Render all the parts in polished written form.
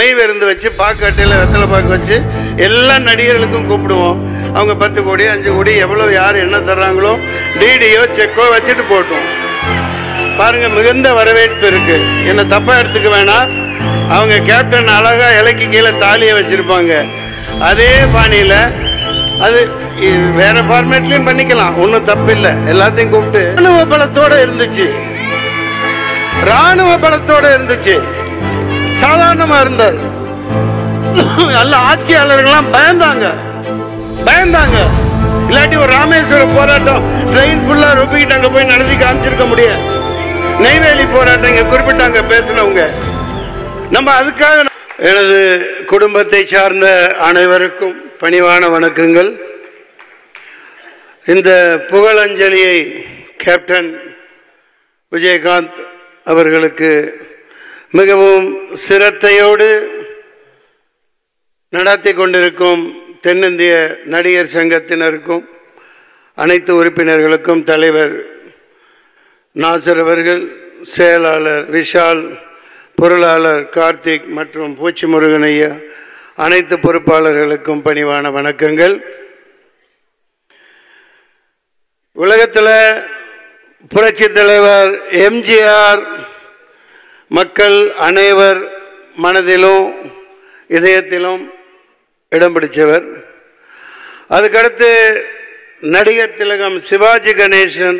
மொய் விருந்து வச்சு பாக்கட்டையில் வெத்தலை பாக்கு வச்சு எல்லா நடிகர்களுக்கும் கூப்பிடுவோம். அவங்க 10 கோடி 5 கோடி எவ்வளோ யார் என்ன தர்றாங்களோ டிடியோ செக்கோ வச்சுட்டு போட்டோம். பாருங்க, மிகுந்த வரவேற்பு இருக்கு. என்ன தப்பா எடுத்துக்க வேணாம். அவங்க கேப்டன் அழகா இலைக்கு கீழே தாலியை வச்சிருப்பாங்க. அதே பாணியில் அது வேற ஃபார்மேட்லயும் பண்ணிக்கலாம், ஒன்றும் தப்பு இல்லை. எல்லாத்தையும் கூப்பிட்டு ராணுவ பலத்தோட இருந்துச்சு, ராணுவ பலத்தோட இருந்துச்சு. சாதாரணமா இருந்தார். நல்ல ஆட்சியாளர்கள்லாம் பயந்தாங்க. இல்லாட்டி ஒரு ராமேஸ்வர போராட்டம் ட்ரெயின் ஃபுல்லா ரொப்பிக்கிட்டு அங்க போய் நடத்தி காமிச்சிருக்க முடியாது. நெய்வேலி போராட்டம் இங்க குறிப்பிட்டாங்க பேசினவங்க. நம்ம அதுக்காக எனது குடும்பத்தை சார்ந்த அனைவருக்கும் பணிவான வணக்கங்கள். இந்த புகழஞ்சலியை கேப்டன் விஜயகாந்த் அவர்களுக்கு மிகவும் சிரத்தையோடு நடத்தி கொண்டிருக்கும் தென்னிந்திய நடிகர் சங்கத்தினருக்கும் அனைத்து உறுப்பினர்களுக்கும் தலைவர் நாசர் அவர்கள், செயலாளர் விஷால், பொருளாளர் கார்த்திக் மற்றும் பூச்சி முருகன் ஐயா, அனைத்து பொறுப்பாளர்களுக்கும் பணிவான வணக்கங்கள். உலகத்தில் புரட்சி தலைவர் எம்ஜிஆர் மக்கள் அனைவர் மனதிலும் இதயத்திலும் இடம் பிடிச்சவர். அதுக்கடுத்து நடிகர் திலகம் சிவாஜி கணேசன்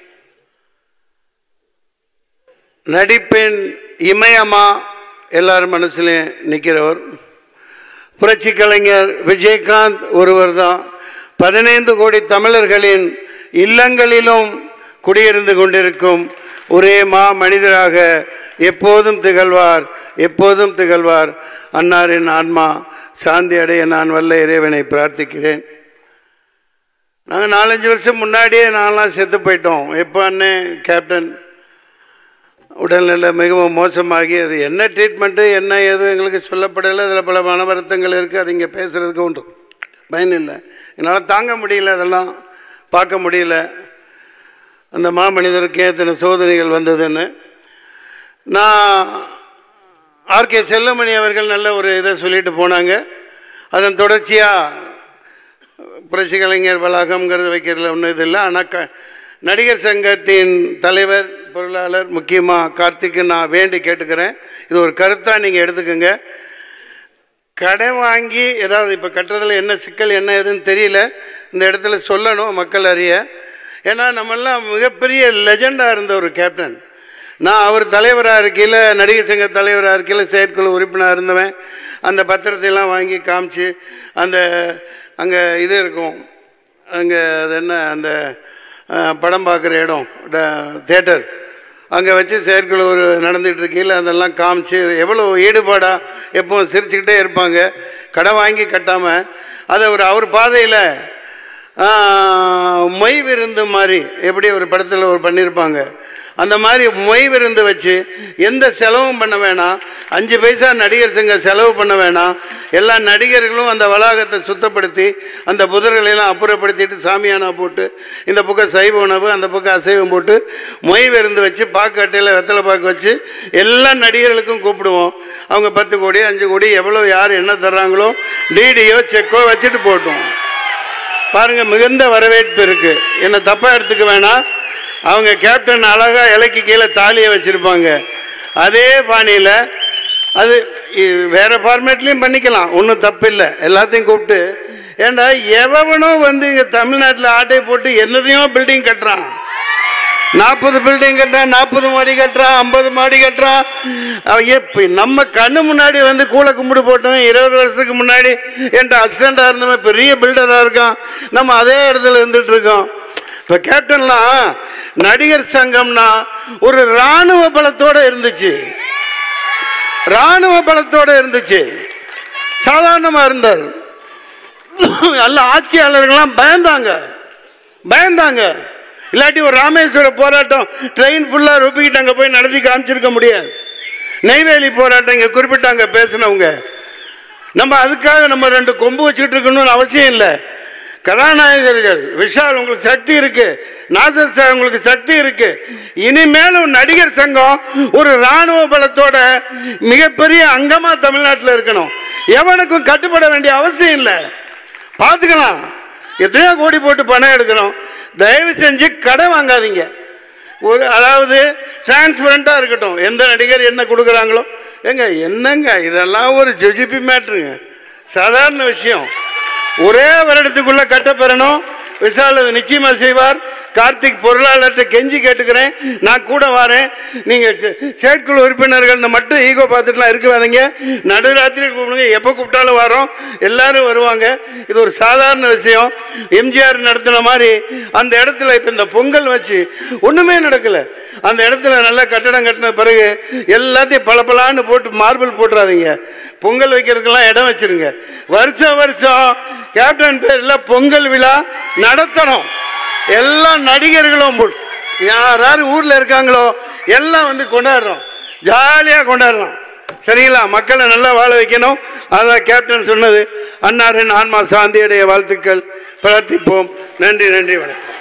நடிப்பின் இமயமா எல்லாரும் மனசுலையும் நிற்கிறவர். புரட்சி கலைஞர் விஜயகாந்த் ஒருவர் தான் 15 கோடி தமிழர்களின் இல்லங்களிலும் குடியிருந்து கொண்டிருக்கும் ஒரே மனிதராக எப்போதும் திகழ்வார். அன்னாரின் ஆன்மா சாந்தி அடைய நான் வல்ல இறைவனை பிரார்த்திக்கிறேன். நாங்கள் 4-5 வருஷம் முன்னாடியே நான்லாம் செத்து போயிட்டோம். எப்போ அண்ணன் கேப்டன் உடல்நிலை மிகவும் மோசமாகி அது என்ன ட்ரீட்மெண்ட்டு என்ன ஏதும் எங்களுக்கு சொல்லப்படலை. அதில் பல மன வருத்தங்கள் இருக்குது. அது இங்கே பேசுகிறதுக்கு ஒன்று பயன் இல்லை. என்னால் தாங்க முடியல, அதெல்லாம் பார்க்க முடியல. அந்த மாமனிதருக்கு எத்தனை சோதனைகள் வந்ததுன்னு. நான் ஆர்கே செல்லமணி அவர்கள் நல்ல ஒரு இதை சொல்லிட்டு போனாங்க. அதன் தொடர்ச்சியாக புரட்சி கலைஞர் வளாகம்ங்கிறது வைக்கிறதுல ஒன்றும் இது இல்லை. ஆனால் நடிகர் சங்கத்தின் தலைவர் பொருளாளர் முக்கியமாக கார்த்திக்கு நான் வேண்டி கேட்டுக்கிறேன். இது ஒரு கருத்தாக நீங்கள் எடுத்துக்கோங்க. கடன் வாங்கி ஏதாவது இப்போ கட்டுறதுல என்ன சிக்கல் என்ன ஏதுன்னு தெரியல, இந்த இடத்துல சொல்லணும் மக்கள் அறிய. ஏன்னா நம்மெல்லாம் மிகப்பெரிய லெஜெண்டாக இருந்த ஒரு கேப்டன். நான் அவர் தலைவராக இருக்கையில், நடிகர் சங்க தலைவராக இருக்கையில் செயற்குழு உறுப்பினராக இருந்தவன். அந்த பத்திரத்தையெல்லாம் வாங்கி காமிச்சு அந்த அங்கே இது இருக்கும், அங்கே அது என்ன அந்த படம் பார்க்குற இடம் தியேட்டர், அங்கே வச்சு செயற்குழு நடந்துகிட்டு இருக்கையில் அதெல்லாம் காமிச்சு எவ்வளோ ஈடுபாடாக எப்போவும் சிரிச்சுக்கிட்டே இருப்பாங்க. கடன் வாங்கி கட்டாமல் அதை அவர் பாதையில் மொய் விருந்து மாதிரி எப்படி ஒரு படத்தில் பண்ணியிருப்பாங்க. அந்த மாதிரி மொய் விருந்து வச்சு எந்த செலவும் பண்ண வேணாம், 5 பைசா நடிகர் சங்க செலவு பண்ண வேணாம். எல்லா நடிகர்களும் அந்த வளாகத்தை சுத்தப்படுத்தி அந்த புதர்களெல்லாம் அப்புறப்படுத்திட்டு சாமியானா போட்டு இந்த பக்கம் சைவ உணவு அந்த பக்கம் அசைவம் போட்டு மொய் விருந்து வச்சு பாக்கட்டையில் வெத்தலை பாக்கு வச்சு எல்லா நடிகர்களுக்கும் கூப்பிடுவோம். அவங்க 10 கோடி 5 கோடி எவ்வளோ யார் என்ன தர்றாங்களோ டிடியோ செக்கோ வச்சுட்டு போட்டோம். பாருங்க, மிகுந்த வரவேற்பு இருக்கு. என்ன தப்பா எடுத்துக்க வேணாம். அவங்க கேப்டன் அழகா இலைக்கு கீழே தாலியை வச்சிருப்பாங்க. அதே பாணியில் அது வேற ஃபார்மேட்லயும் பண்ணிக்கலாம், ஒன்றும் தப்பு இல்லை. எல்லாத்தையும் கூப்பிட்டு ஏண்டா எவனும் இங்கே தமிழ்நாட்டில் ஆட்டை போட்டு என்னதையும் பில்டிங் கட்டுறான். 40 பில்டிங் கட்டுறான், 40 மாடி கட்டுறான், 50 மாடி கட்டுறான். நம்ம கண்ணு முன்னாடி கூளை கும்பிடு போட்டவன் 20 வருஷத்துக்கு முன்னாடி என்கிட்ட அசிஸ்டண்டாக இருந்தவன் பெரிய பில்டராக இருக்கான். நம்ம அதே இடத்துல இருந்துட்டு இருக்கோம். இப்போ கேப்டன்லாம் நடிகர் சங்கம்னா ஒரு இராணுவ பலத்தோட இருந்துச்சு. சாதாரணமா இருந்தார். நல்ல ஆட்சியாளர்கள்லாம் பயந்தாங்க. இல்லாட்டி ஒரு ராமேஸ்வர போராட்டம் ட்ரெயின் ஃபுல்லா ரொப்பிக்கிட்டு அங்க போய் நடத்தி காமிச்சிருக்க முடியாது. நெய்வேலி போராட்டம் இங்க குறிப்பிட்டாங்க பேசினவங்க. நம்ம அதுக்காக நம்ம 2 கொம்பு வச்சுக்கிட்டு இருக்கணும்னு அவசியம் இல்லை. கதாநாயகர்கள். விஷால் உங்களுக்கு சக்தி இருக்கு, நாசர் சார் உங்களுக்கு சக்தி இருக்கு. இனிமேலும் நடிகர் சங்கம் ஒரு ராணுவ பலத்தோட மிகப்பெரிய அங்கமா தமிழ்நாட்டில் இருக்கணும். எவனுக்கும் கட்டுப்பட வேண்டிய அவசியம் இல்லை. பார்த்துக்கலாம், எத்தனையோ கோடி போட்டு பணம் எடுக்கணும். தயவு செஞ்சு கடை வாங்காதீங்க. அதாவது டிரான்ஸ்பரண்டாக இருக்கட்டும். எந்த நடிகர் என்ன கொடுக்குறாங்களோ என்னங்க இதெல்லாம் ஒரு ஜிஜிபி மேட்ருங்க, சாதாரண விஷயம். ஒரே வருடத்துக்குள்ள கட்டப்பெறணும். விஷால் அது நிச்சயமா செய்வார். கார்த்திக் பொருளாளர்கிட்ட கெஞ்சி கேட்டுக்கிறேன், நான் கூட வரேன். நீங்க செயற்குழு உறுப்பினர்கள் மட்டும் ஈகோ பார்த்துட்டுலாம் இருக்காதீங்க. நடுராத்திரி கூப்பிடுங்க, எப்போ கூப்பிட்டாலும் வரோம், எல்லாரும் வருவாங்க. இது ஒரு சாதாரண விஷயம். எம்ஜிஆர் நடத்தின மாதிரி அந்த இடத்துல இப்போ இந்த பொங்கல் வச்சு ஒன்றுமே நடக்கலை. அந்த இடத்துல நல்லா கட்டடம் கட்டின பிறகு எல்லாத்தையும் பளபளான்னு போட்டு மார்பிள் போட்டுறாதீங்க. பொங்கல் வைக்கிறதுக்கெல்லாம் இடம் வச்சிருங்க. வருஷம் வருஷம் கேப்டன் பேரில் பொங்கல் விழா நடத்தணும். எல்லா நடிகர்களும் யார் ஊரில் இருக்காங்களோ எல்லாம் வந்து கொண்டாடுறோம், ஜாலியாக கொண்டாடலாம். சரிங்களா? மக்களை நல்லா வாழ வைக்கணும். அதான் கேப்டன் சொன்னது. அன்னாரின் ஆன்மா சாந்தியுடைய வாழ்த்துக்கள். பிரார்த்திப்போம். நன்றி, நன்றி, வணக்கம்.